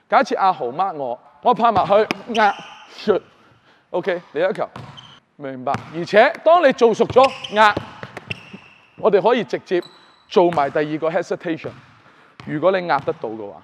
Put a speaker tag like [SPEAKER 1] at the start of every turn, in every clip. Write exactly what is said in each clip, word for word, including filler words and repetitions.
[SPEAKER 1] 假設阿豪 mark 我，我拍埋去壓 shoot，OK， 你一球，明白？而且當你做熟咗壓，我哋可以直接做埋第二個 hesitation。如果你壓得到嘅話。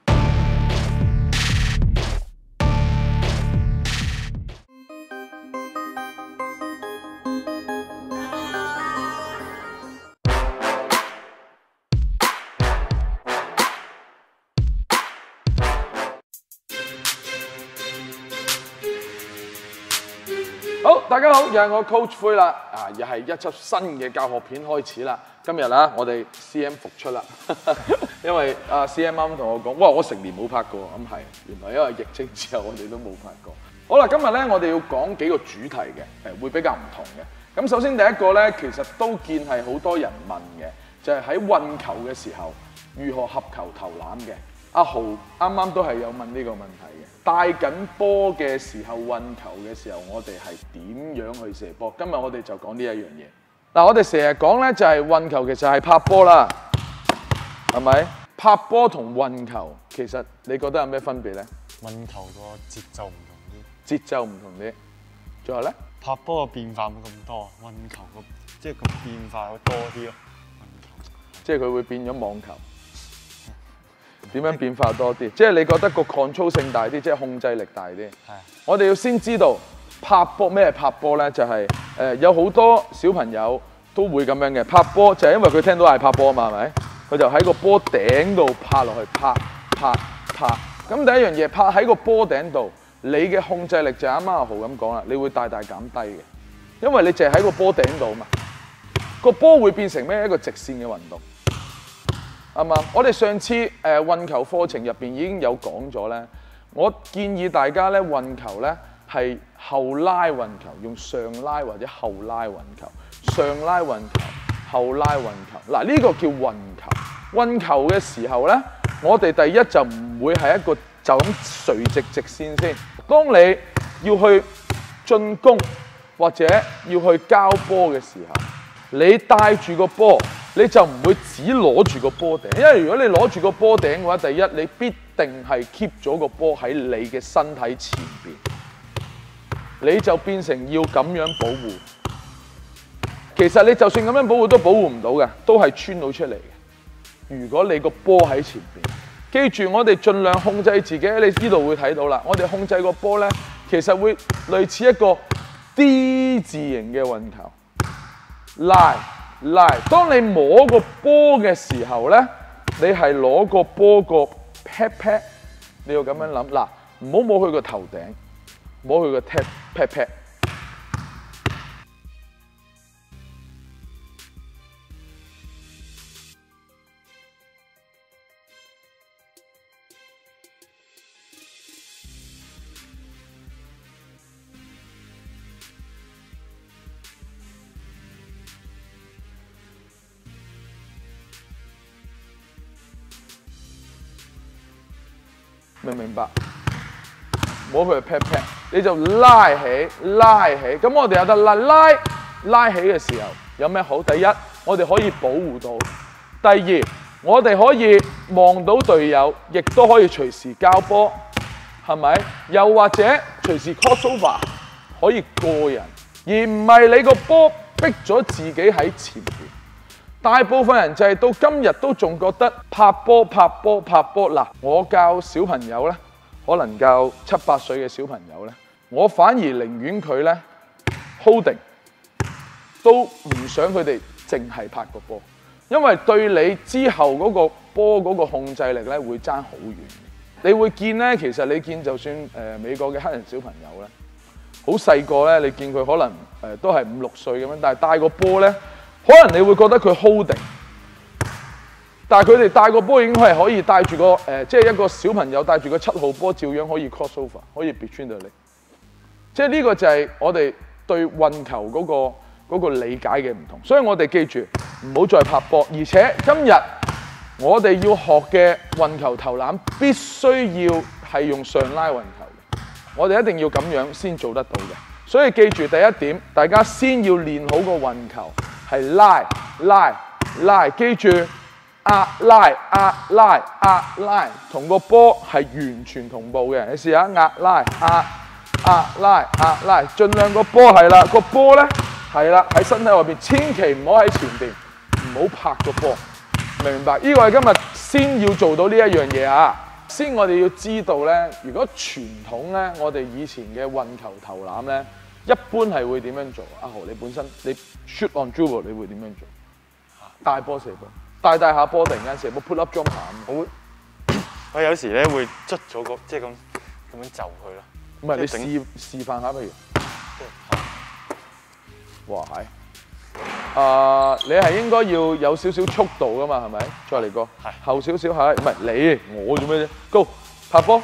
[SPEAKER 1] 好，大家好，又係我 Coach 灰啦，啊，又係一輯新嘅教學片開始啦。今日啦，我哋 C M 復出啦，因為啊 C M 啱同我講，哇，我成年冇拍過，咁係，原來因為疫情之後我哋都冇拍過。好啦，今日咧我哋要講幾個主題嘅，誒會比較唔同嘅。咁首先第一個咧，其實都見係好多人問嘅，就係喺運球嘅時候如何合球投籃嘅。阿豪啱啱都係有問呢個問題嘅。帶緊波嘅時候，運球嘅時候，我哋係點樣去射波？今日我哋就講呢一樣嘢。嗱，我哋成日講咧就係運球其實係拍波啦，係咪？拍波同運球其實你覺得有咩分別咧？
[SPEAKER 2] 運球個節奏唔同啲，
[SPEAKER 1] 節奏唔同啲。仲有咧？
[SPEAKER 2] 拍波嘅變化冇咁多，運球個即係個變化會多啲咯。運球
[SPEAKER 1] 即係佢會變咗網球。點樣變化多啲？即係你覺得個 control 性大啲，即係控制力大啲。係。我哋要先知道拍波咩係拍波咧，就係、是、誒、呃、有好多小朋友都會咁樣嘅拍波，就係、是、因為佢聽到嗌拍波啊嘛，係咪？佢就喺個波頂度拍落去，拍拍拍。咁第一樣嘢拍喺個波頂度，你嘅控制力就啱啱阿豪咁講啦，你會大大減低嘅，因為你淨係喺個波頂度啊嘛。個波會變成咩？一個直線嘅運動。係嘛？我哋上次誒、呃、運球課程入邊已經有講咗咧。我建議大家咧運球咧係後拉運球，用上拉或者後拉運球，上拉運球，後拉運球。嗱，呢個叫運球。運球嘅時候咧，我哋第一就唔會係一個就咁垂直直線先。當你要去進攻或者要去交波嘅時候，你帶住個波。你就唔會只攞住個波頂，因為如果你攞住個波頂嘅話，第一你必定係 keep 咗個波喺你嘅身體前邊，你就變成要咁樣保護。其實你就算咁樣保護都保護唔到嘅，都係穿到出嚟嘅。如果你個波喺前邊，記住我哋盡量控制自己，你呢度會睇到啦。我哋控制個波咧，其實會類似一個 D 字形嘅運球，拉。拉，當你摸個波嘅時候咧，你係攞個波個 pat pat， 你要咁樣諗嗱，唔好摸佢個頭頂，摸佢個 pat pat pat。明唔明白？摸佢嘅 pat pat， 你就拉起拉起。咁我哋有得拉拉拉起嘅時候有咩好？第一，我哋可以保護到；第二，我哋可以望到隊友，亦都可以隨時交波，係咪？又或者隨時 crossover 可以過人，而唔係你個波逼咗自己喺前邊。大部分人就係到今日都仲覺得拍波拍波拍波。嗱，我教小朋友咧，可能教七八歲嘅小朋友咧，我反而寧願佢咧 holding， 都唔想佢哋淨係拍個波，因為對你之後嗰個波嗰個控制力咧會爭好遠。你會見咧，其實你見就算誒、呃、美國嘅黑人小朋友咧，好細個咧，你見佢可能誒、呃、都係五六歲咁樣，但係帶個波咧。可能你會覺得佢 holding， 但係佢哋帶個波已經係可以帶住個誒、呃，即係一個小朋友帶住個七號波，照樣可以 crossover， 可以 between 到你。即係呢個就係我哋對運球嗰、嗰個嗰個理解嘅唔同。所以我哋記住唔好再拍波，而且今日我哋要學嘅運球投籃必須要係用上拉運球嘅，我哋一定要咁樣先做得到嘅。所以記住第一點，大家先要練好個運球。係拉拉拉，記住啱壓拉壓拉壓拉，同個波係完全同步嘅。你試下壓拉壓壓拉壓拉，盡量個波係啦，個波咧係啦喺身體外邊，千祈唔好喺前邊，唔好拍個波，明唔明白？呢個係今日先要做到呢一樣嘢啊！先我哋要知道咧，如果傳統咧，我哋以前嘅運球投籃咧，一般係會點樣做？阿豪，你本身你 shoot on dribble 你會點樣做？大波射波，大大下波突然間射波 pull up jumper 咁。
[SPEAKER 2] 我我有時咧會捽咗個即係咁咁樣就佢咯。
[SPEAKER 1] 唔係你示示範下，譬如，哇係，啊、呃、你係應該要有少少速度噶嘛，係咪？再嚟過，係後少少係，唔係你我做咩啫 ？Go 拍波，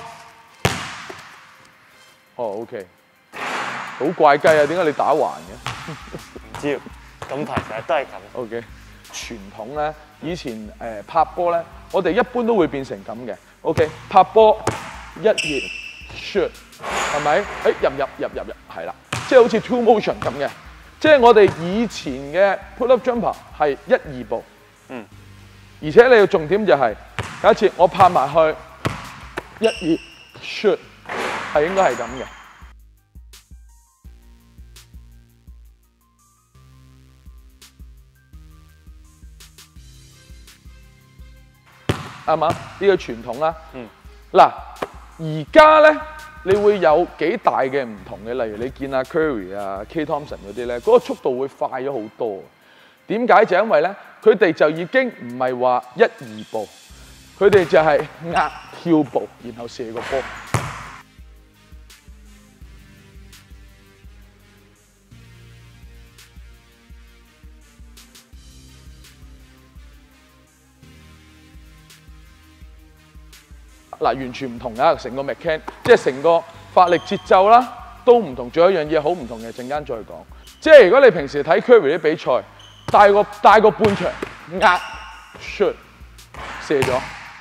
[SPEAKER 1] 哦 OK，好怪雞啊！點解你打橫嘅？
[SPEAKER 2] 唔知，咁排成日都係咁。OK，
[SPEAKER 1] 傳統咧，以前誒、呃、拍波咧，我哋一般都會變成咁嘅。OK， 拍波一熱 shoot。係咪？誒入入入入入係啦，即係好似 two motion 咁嘅，即係我哋以前嘅 pull up jumper 係一二步，嗯，而且你要重點就係、是，假設我拍埋去一二 shoot 係應該係咁嘅，啱嘛？呢、這個傳統啦，嗯，嗱而家咧。你會有幾大嘅唔同嘅，例如你見阿 Curry 啊、K Thompson 嗰啲咧，嗰個速度會快咗好多。點解？就因為咧，佢哋就已經唔係話一二步，佢哋就係壓跳步，然後射個波。嗱，完全唔同啊！成個 mechanic， 即係成個發力節奏啦，都唔同。仲有一樣嘢好唔同嘅，陣間再講。即係如果你平時睇 Curry 啲比賽，帶個帶個半場壓 shoot 射咗，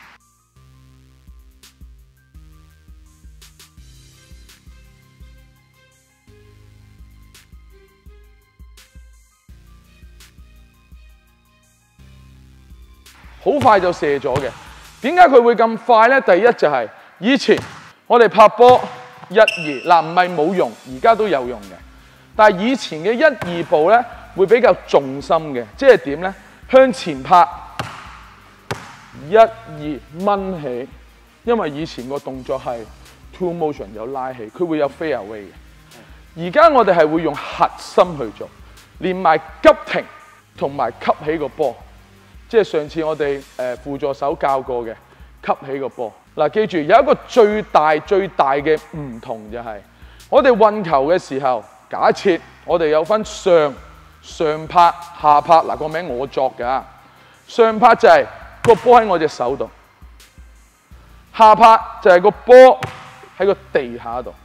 [SPEAKER 1] 好快就射咗嘅。點解佢會咁快咧？第一就係、是、以前我哋拍波一二嗱，唔係冇用，而家都有用嘅。但係以前嘅一二步咧，會比較重心嘅，即係點咧？向前拍一二掹起，因為以前個動作係 two motion 有拉起，佢會有 fade away 嘅。而家我哋係會用核心去做，連埋急停同埋吸起個波。即係上次我哋誒輔助手教過嘅，吸起個波。嗱，記住有一個最大最大嘅唔同就係、是，我哋運球嘅時候，假設我哋有分上上拍下拍，嗱個名我作㗎。上拍就係個波喺我隻手度，下拍就係個波喺個地下度。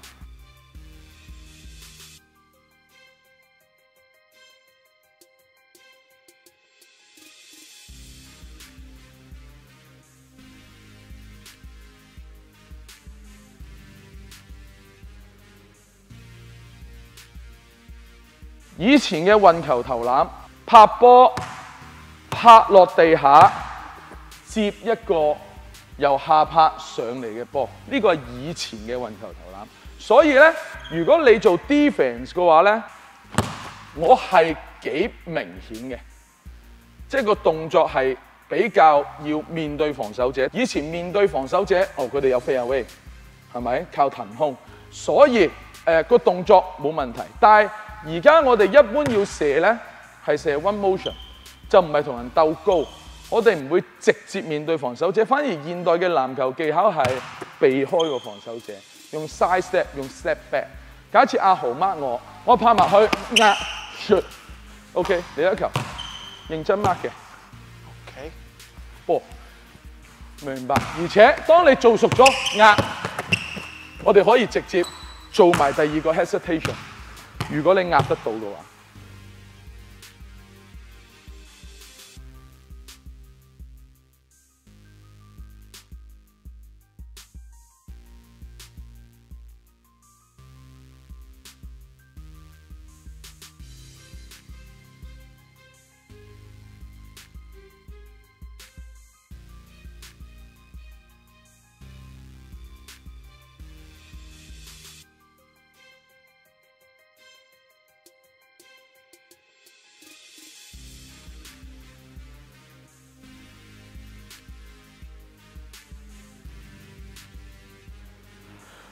[SPEAKER 1] 以前嘅運球投籃，拍波拍落地下，接一個由下拍上嚟嘅波，呢個係以前嘅運球投籃。所以咧，如果你做 defense 嘅話咧，我係幾明顯嘅，即係個動作係比較要面對防守者。以前面對防守者，哦佢哋有 fade away， 係咪靠騰空？所以誒、呃個動作冇問題，但係而家我哋一般要射咧，係射 one motion， 就唔係同人鬥高。我哋唔會直接面對防守者，反而現代嘅籃球技巧係避開個防守者，用 side step， 用 step back。假設阿豪 mark 我，我拍埋去壓 shoot，OK， 你一球認真 mark 嘅 ，OK， 波，明白。而且當你做熟咗壓，我哋可以直接做埋第二個 hesitation。如果你壓得到嘅話，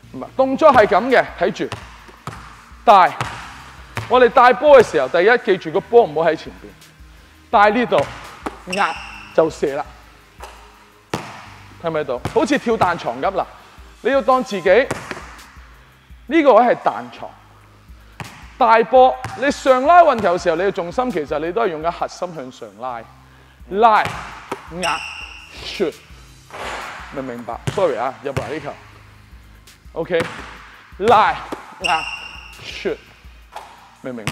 [SPEAKER 1] 唔係動作係咁嘅，睇住帶。我哋帶波嘅時候，第一記住個波唔好喺前邊，帶呢度壓就射啦。睇唔睇到？好似跳彈床咁嗱，你要當自己呢、這個位係彈床。大波，你上拉運球嘅時候，你嘅重心其實你都係用緊核心向上拉，拉壓 shoot， 明唔明白 ？Sorry 啊，入埋呢球 ，OK， 拉壓 shoot， 明唔明白？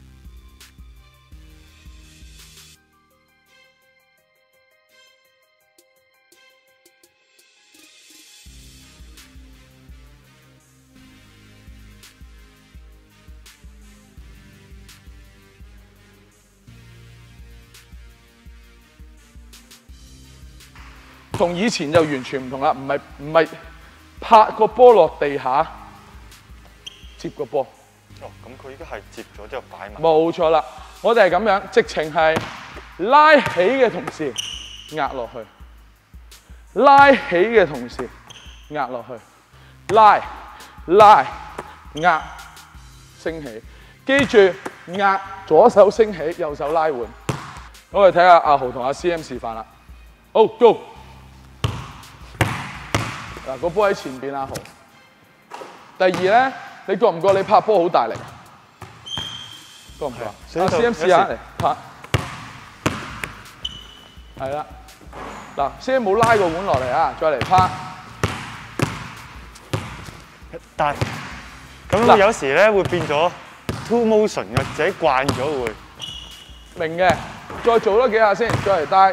[SPEAKER 1] 同以前就完全唔同啦，唔係唔係拍個波落地下接個波。
[SPEAKER 2] 哦，咁佢依家係接咗之後擺埋。
[SPEAKER 1] 冇錯啦，我哋係咁樣，直情係拉起嘅同時壓落去，拉起嘅同時壓落去，拉拉壓升起，記住壓左手升起，右手拉緩。我哋睇下阿豪同阿 C M 示範啦。好 ，Go！嗱，個波喺前邊，阿豪。第二咧，你覺唔覺你拍波好大力？覺唔覺？阿 C M 試下嚟拍。係啦。嗱 ，C M 冇拉個碗落嚟啊，再嚟拍。
[SPEAKER 2] 但係咁樣有時咧會變咗 two motion 嘅，自己慣咗會。
[SPEAKER 1] 明嘅，再做多幾下先，再嚟帶。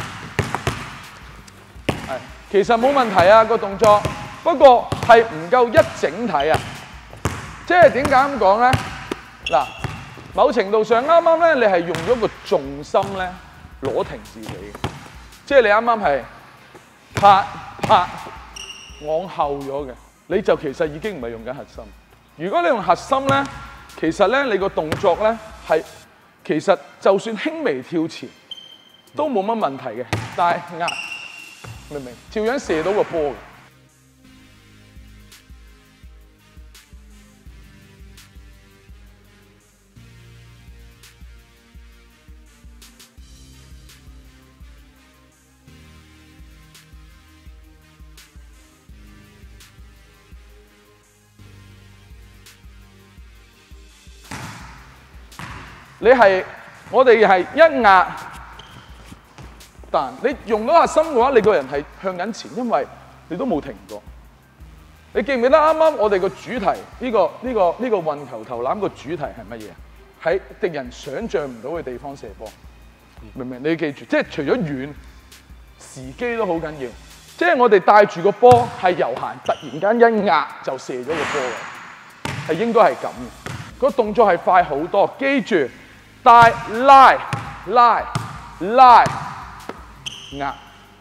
[SPEAKER 1] 係，其實冇問題啊個動作，不過係唔夠一整體啊。即係點解咁講咧？嗱，某程度上啱啱咧，你係用咗個重心咧攞停自己嘅，即係你啱啱係拍拍往後咗嘅，你就其實已經唔係用緊核心。如果你用核心咧，其實咧你個動作咧係其實就算輕微跳前都冇乜問題嘅，但係壓明唔明？照樣射到個波嘅。你係我哋係一壓，但你用到核心嘅話，你個人係向緊前，因為你都冇停過。你記唔記得啱啱我哋個主題呢、呢個呢、呢個呢、呢個運球投籃個主題係乜嘢？喺敵人想像唔到嘅地方射波，明唔明？你要記住，即係除咗遠，時機都好緊要。即係我哋帶住個波係遊行，突然間一壓就射咗個波嘅，係應該係咁嘅。個動作係快好多，記住。帶拉拉拉壓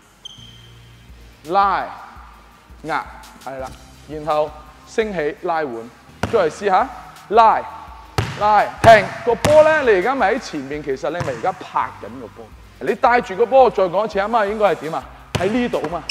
[SPEAKER 1] 拉壓係啦，然後升起拉緩，再嚟試下拉拉停個波咧。你而家咪喺前面，其實你咪而家拍緊個波。你帶住個波，再講一次啊嘛，應該係點啊？喺呢度啊嘛，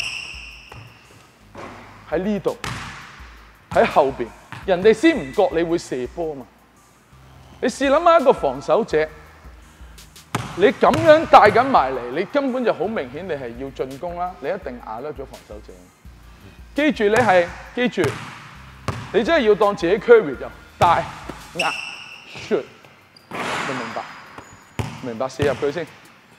[SPEAKER 1] 喺呢度喺後邊，人哋先唔覺你會射波啊嘛。你試諗下一個防守者，你咁樣帶緊埋嚟，你根本就好明顯你係要進攻啦，你一定壓得咗防守者。記住你係記住，你真係要當自己 Curry 就帶壓 shoot， 你明白？明白射入佢先，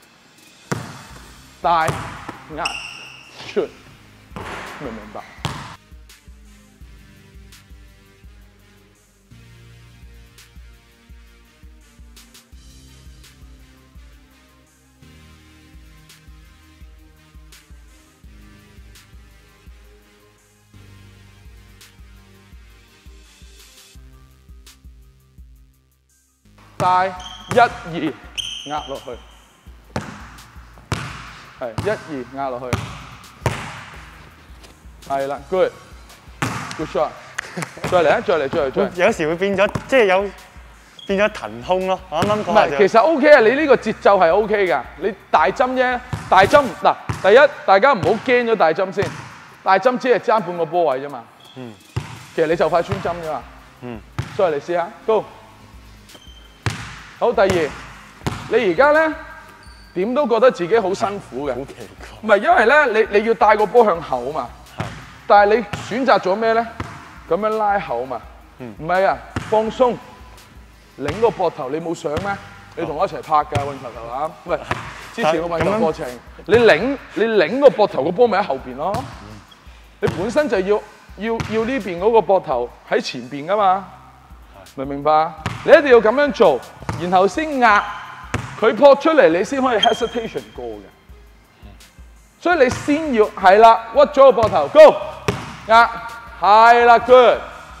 [SPEAKER 1] 帶壓 shoot， 明唔明白？帶一二壓落去，係一二壓落去，係啦 ，good good shot， 再嚟啊，再嚟，再嚟，再嚟。
[SPEAKER 2] 有時會變咗，即係有變咗騰空咯。我啱啱講
[SPEAKER 1] 唔係，其實 OK 啊，你呢個節奏係 OK 㗎。你大針啫，大針嗱，第一大家唔好驚咗大針先，大針只係爭半個波位啫嘛。嗯。 其實你就快穿針㗎嘛。
[SPEAKER 2] 嗯。
[SPEAKER 1] 所以嚟試下 ，Go。好，第二，你而家咧點都覺得自己好辛苦嘅。
[SPEAKER 2] 好奇怪。
[SPEAKER 1] 唔係因為咧，你你要帶個波向後啊嘛。
[SPEAKER 2] 係。
[SPEAKER 1] 但係你選擇咗咩咧？咁樣拉後嘛。
[SPEAKER 2] 嗯。
[SPEAKER 1] 唔係啊，放鬆，擰個膊頭，你冇想咩？你同我一齊拍㗎，運球頭啊！喂，之前個運球過程，你擰你擰個膊頭個波咪喺後邊咯。你本身就要要要呢邊嗰個膊頭喺前邊㗎嘛，明唔明白？你一定要咁樣做，然後先壓佢撲出嚟，你先可以 hesitation 過嘅。所以你先要係啦，屈咗個膊頭 ，go 壓係啦 ，good。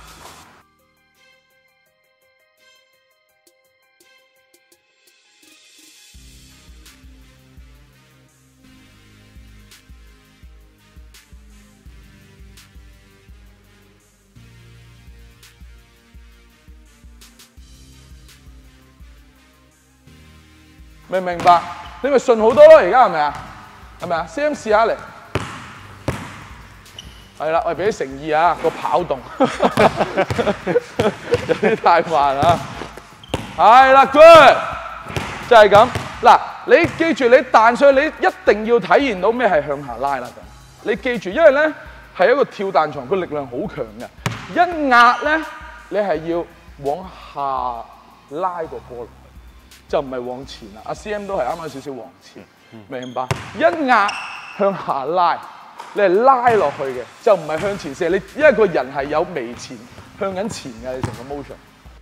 [SPEAKER 1] 明唔明白？你咪順好多咯，而家係咪啊？係咪啊 ？C M 試下嚟，係啦，我哋俾啲誠意啊，個跑動有啲太慢啊。係啦 ，good， 就係咁。嗱，你記住，你彈上去，你一定要體現到咩係向下拉啦。你記住，因為咧係一個跳彈床，個力量好強嘅。一壓咧，你係要往下拉個波。就唔係往前啦，阿 C M 都係啱啱少少往前，明白？一壓向下拉，你係拉落去嘅，就唔係向前射。你因為個人係有微前向緊前嘅，你成個 motion。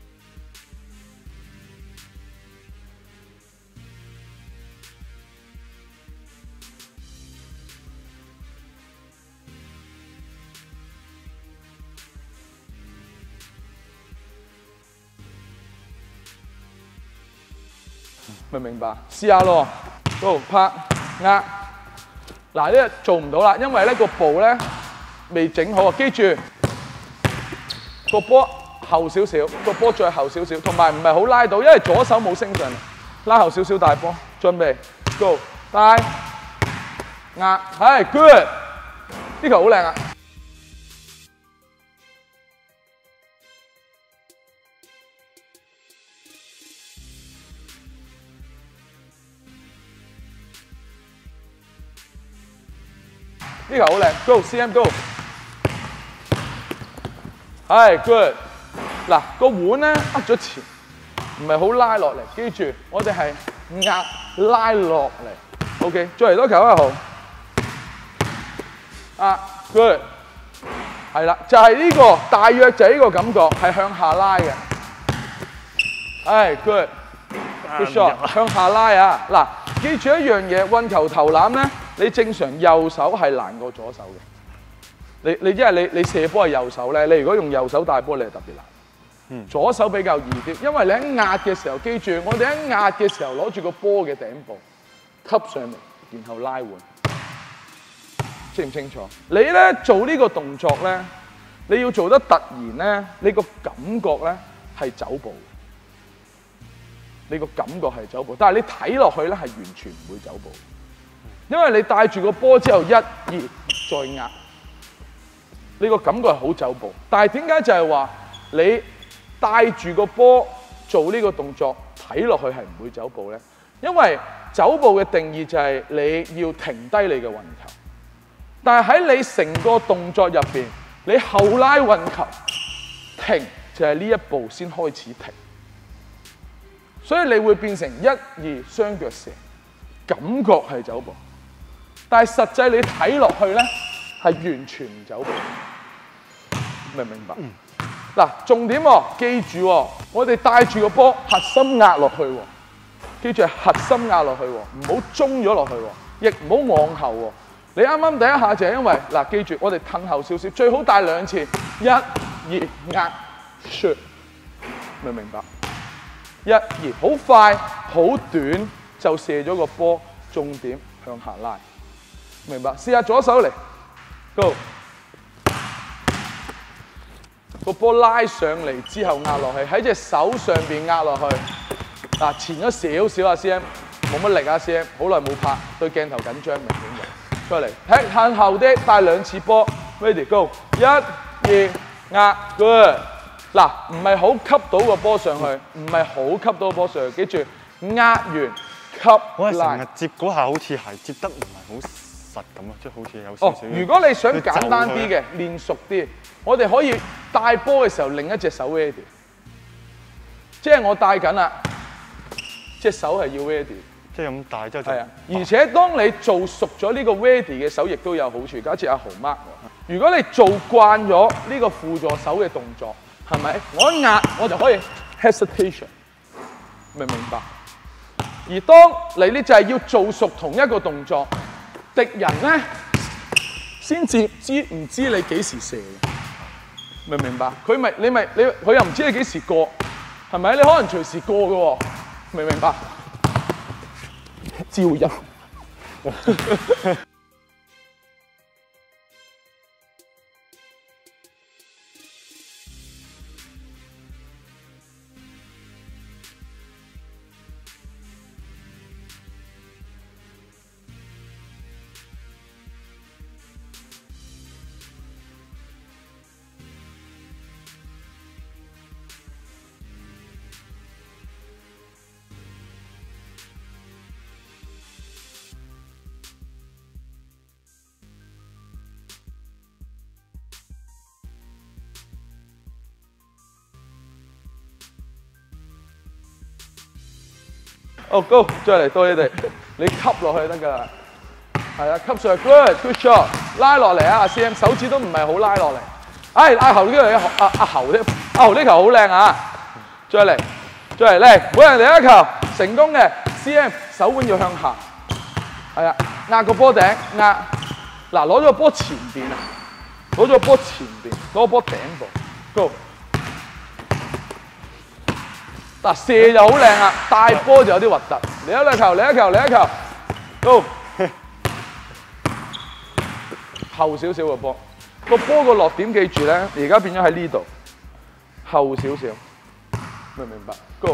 [SPEAKER 1] 明唔明白？試下咯 ，Go 拍壓。嗱呢個做唔到啦，因為咧個步咧未整好啊。記住個波後少少，個波再後少少，同埋唔係好拉到，因為左手冇升上嚟，拉後少少大波。準備 ，Go 帶壓，係 good， 呢球好靚啊！呢球好靚 ，Go C M Go， 係 good。嗱個碗咧握咗前，唔係好拉落嚟。記住，我哋係壓拉落嚟。OK， 再嚟多球啊好。啊 good， 係啦，就係呢個，大約就係呢個感覺，係向下拉嘅。係 good，good shot， 向下拉啊！嗱，記住一樣嘢，運球投籃咧。你正常右手係難過左手嘅，你你因為你你射波係右手咧，你如果用右手帶波，你係特別難。嗯，左手比較易啲，因為你喺壓嘅時候，記住我哋喺壓嘅時候攞住個波嘅頂部吸上嚟，然後拉換，清唔清楚？你咧做呢個動作咧，你要做得突然咧，你個感覺咧係走步，你個感覺係走步，但係你睇落去咧係完全唔會走步。因為你帶住個波之後一、二再壓，你個感覺係好走步。但係點解就係話你帶住個波做呢個動作，睇落去係唔會走步咧？因為走步嘅定義就係你要停低你嘅運球。但係喺你成個動作入邊，你後拉運球停就係呢一步先開始停，所以你會變成一、二雙腳射，感覺係走步。但係實際你睇落去咧，係完全唔走步，明唔明白？嗱、嗯，重點喎，記住喎，我哋帶住個波，核心壓落去喎，記住係核心壓落去喎，唔好中咗落去喎，亦唔好往後喎。你啱啱第一下就係因為嗱，記住我哋褪後少少，最好帶兩次，一、二壓 shoot， 明唔明白？一、二好快好短就射咗個波，重點向下拉。明白？試下左手嚟 ，Go， 個波拉上嚟之後壓落去，喺隻手上邊壓落去。嗱，前咗少少啊 ，C M， 冇乜力啊 ，C M， 好耐冇拍，對鏡頭緊張，明顯嘅。出嚟，踢向後啲，帶兩次波 ，ready go， 一、二壓 good。嗱，唔係好吸到個波上去，唔係好吸到個波上去，記住壓完吸
[SPEAKER 2] 我係成
[SPEAKER 1] 拉
[SPEAKER 2] 日。接嗰下好似係接得唔係好實咁啊，即係好似有少
[SPEAKER 1] 哦
[SPEAKER 2] 少。，
[SPEAKER 1] 如果你想簡單啲嘅，練熟啲，我哋可以帶波嘅時候另一隻手 ready，即係我帶緊啦，隻手係要 ready。
[SPEAKER 2] 即係咁大之後就
[SPEAKER 1] 係啊，而且當你做熟咗呢個 ready 嘅手，亦都有好處。假設阿豪 mark 我，如果你做慣咗呢個輔助手嘅動作，係咪？我一壓我就可以 hesitation， 明唔明白？而當你呢就係要做熟同一個動作，敵人咧先至知唔知你幾時射嘅，明唔明白？佢咪你咪你佢又唔知你幾時過，係咪？你可能隨時過嘅喎，明唔明白？招音。哦 ，Go， 再嚟到你哋，你吸落去得㗎啦。係啊，吸上去 ，good，good shot， 拉落嚟啊，阿 C M 手指都唔係好拉落嚟。哎，阿侯呢個阿阿侯呢，阿豪呢球好靚啊！再嚟，再嚟嚟，每人嚟一球，成功嘅 C M 手腕要向下。係啊，壓個波頂，壓。嗱，攞咗個波前邊啊，攞咗個波前邊，攞個波頂部 ，Go。嗱，射就好靚啊，帶波就有啲核突。嚟一兩球，嚟一球，嚟一球 ，Go。後少少個波，個波個落點記住咧，而家變咗喺呢度，後少少，明唔明白 ？Go。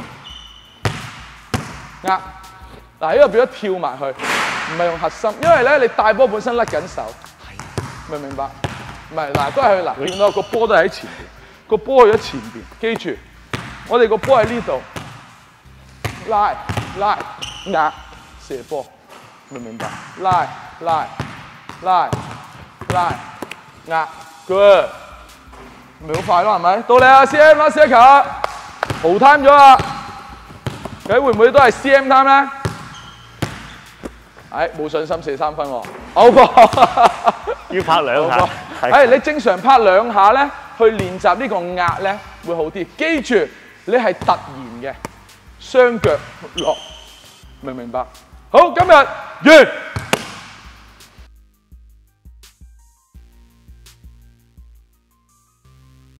[SPEAKER 1] 壓，嗱呢個變咗跳埋去，唔係用核心，因為咧你帶波本身甩緊手，明唔明白？唔係嗱，都係去嗱，見到個波都係喺前邊，個波去咗前邊，記住。我哋個波喺呢度，拉拉壓射波，明唔明白？拉拉拉拉壓 ，good， 咪好快咯，係咪？到你啊 ，C M 啦，射一球啊，豪 time 咗啊！你會唔會都係 C M time 咧？哎，冇信心射三分喎，好波，
[SPEAKER 2] 要拍兩下。
[SPEAKER 1] 哎，你正常拍兩下咧，去練習呢個壓咧會好啲。記住。你係突然嘅，雙腳落，明唔明白？好，今日完。